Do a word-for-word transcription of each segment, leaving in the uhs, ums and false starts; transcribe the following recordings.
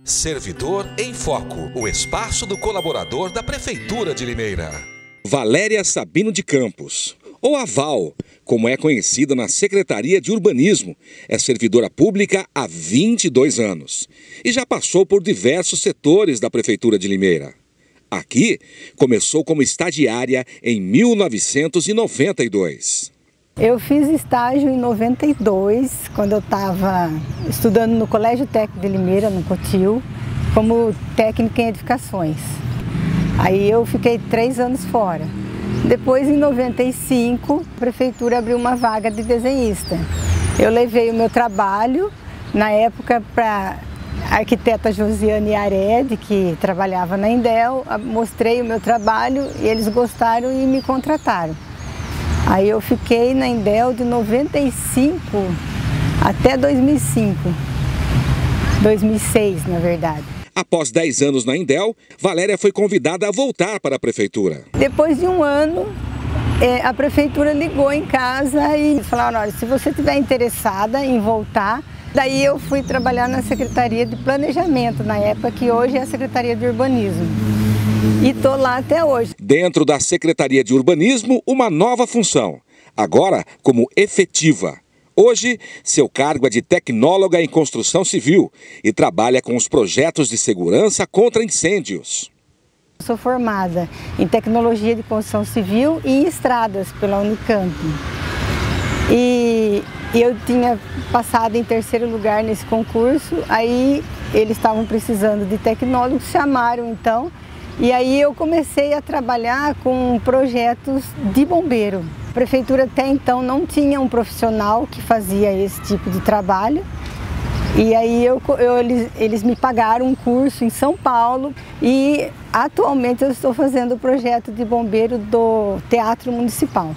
Servidor em Foco, o espaço do colaborador da Prefeitura de Limeira. Valéria Sabino de Campos, ou a Val, como é conhecida na Secretaria de Urbanismo, é servidora pública há vinte e dois anos e já passou por diversos setores da Prefeitura de Limeira. Aqui, começou como estagiária em mil novecentos e noventa e dois. Eu fiz estágio em noventa e dois, quando eu estava estudando no Colégio Técnico de Limeira, no Cotil, como técnica em edificações. Aí eu fiquei três anos fora. Depois, em noventa e cinco, a Prefeitura abriu uma vaga de desenhista. Eu levei o meu trabalho, na época, para a arquiteta Josiane Ared, que trabalhava na Indel, mostrei o meu trabalho e eles gostaram e me contrataram. Aí eu fiquei na Indel de noventa e cinco até dois mil e cinco, dois mil e seis, na verdade. Após dez anos na Indel, Valéria foi convidada a voltar para a Prefeitura. Depois de um ano, a Prefeitura ligou em casa e falaram, olha, se você estiver interessada em voltar, daí eu fui trabalhar na Secretaria de Planejamento, na época que hoje é a Secretaria de Urbanismo. E estou lá até hoje. Dentro da Secretaria de Urbanismo, uma nova função, agora como efetiva. Hoje, seu cargo é de tecnóloga em construção civil e trabalha com os projetos de segurança contra incêndios. Sou formada em tecnologia de construção civil e em estradas pela Unicamp. E eu tinha passado em terceiro lugar nesse concurso, aí eles estavam precisando de tecnólogos, chamaram então. E aí eu comecei a trabalhar com projetos de bombeiro. A Prefeitura até então não tinha um profissional que fazia esse tipo de trabalho. E aí eu, eu, eles, eles me pagaram um curso em São Paulo e atualmente eu estou fazendo o projeto de bombeiro do Teatro Municipal.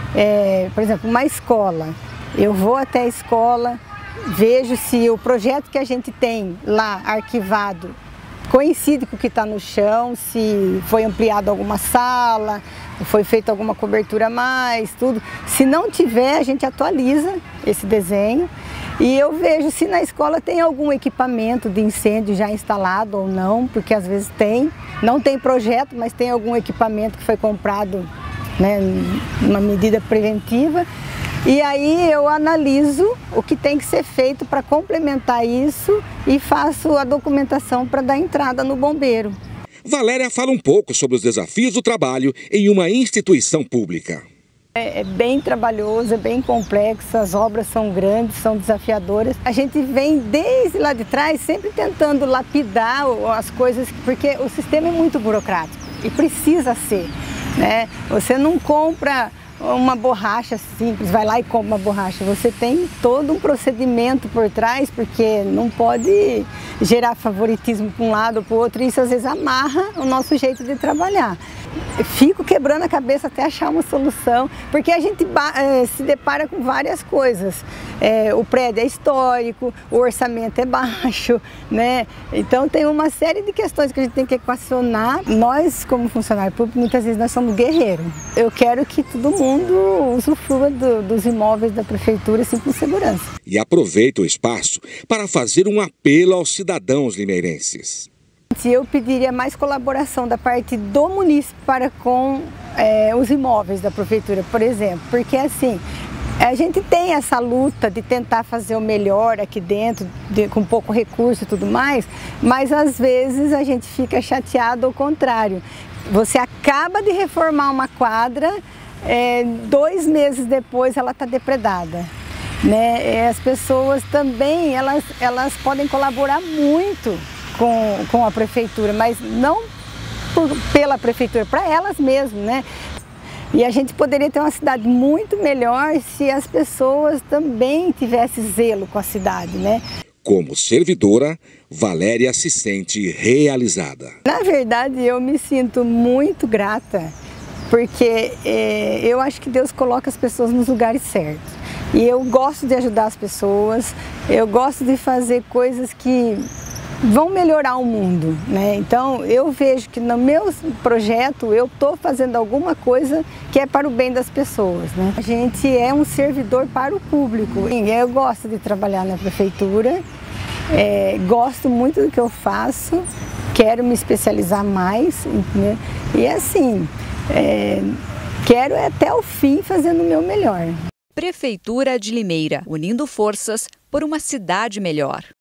É, por exemplo, uma escola. Eu vou até a escola, vejo se o projeto que a gente tem lá arquivado coincide com o que está no chão, se foi ampliado alguma sala, foi feita alguma cobertura a mais, tudo. Se não tiver, a gente atualiza esse desenho e eu vejo se na escola tem algum equipamento de incêndio já instalado ou não, porque às vezes tem, não tem projeto, mas tem algum equipamento que foi comprado, né, numa medida preventiva. E aí eu analiso o que tem que ser feito para complementar isso e faço a documentação para dar entrada no bombeiro. Valéria fala um pouco sobre os desafios do trabalho em uma instituição pública. É, é bem trabalhoso, é bem complexo, as obras são grandes, são desafiadoras. A gente vem desde lá de trás sempre tentando lapidar as coisas, porque o sistema é muito burocrático e precisa ser, né? Você não compra uma borracha simples, vai lá e compra uma borracha. Você tem todo um procedimento por trás, porque não pode gerar favoritismo para um lado ou para o outro, e isso às vezes amarra o nosso jeito de trabalhar. Eu fico quebrando a cabeça até achar uma solução, porque a gente é, se depara com várias coisas. É, o prédio é histórico, o orçamento é baixo, né? Então tem uma série de questões que a gente tem que equacionar. Nós, como funcionário público, muitas vezes nós somos guerreiros. Eu quero que todo mundo usufrua do, dos imóveis da Prefeitura assim, com segurança. E aproveita o espaço para fazer um apelo aos cidadãos limeirenses. Eu pediria mais colaboração da parte do munícipe para com é, os imóveis da Prefeitura, por exemplo, porque assim, a gente tem essa luta de tentar fazer o melhor aqui dentro, de, com pouco recurso e tudo mais, mas às vezes a gente fica chateado ao contrário. Você acaba de reformar uma quadra, é, dois meses depois ela está depredada. Né? As pessoas também, elas, elas podem colaborar muito Com, com a Prefeitura, mas não por, pela Prefeitura, para elas mesmas, né? E a gente poderia ter uma cidade muito melhor se as pessoas também tivessem zelo com a cidade, né? Como servidora, Valéria se sente realizada. Na verdade, eu me sinto muito grata, porque é, eu acho que Deus coloca as pessoas nos lugares certos. E eu gosto de ajudar as pessoas, eu gosto de fazer coisas que vão melhorar o mundo, né? Então eu vejo que no meu projeto eu estou fazendo alguma coisa que é para o bem das pessoas, né? A gente é um servidor para o público. Eu gosto de trabalhar na Prefeitura é, gosto muito do que eu faço, quero me especializar mais, né? E assim, é, quero até o fim fazendo o meu melhor. Prefeitura de Limeira, unindo forças por uma cidade melhor.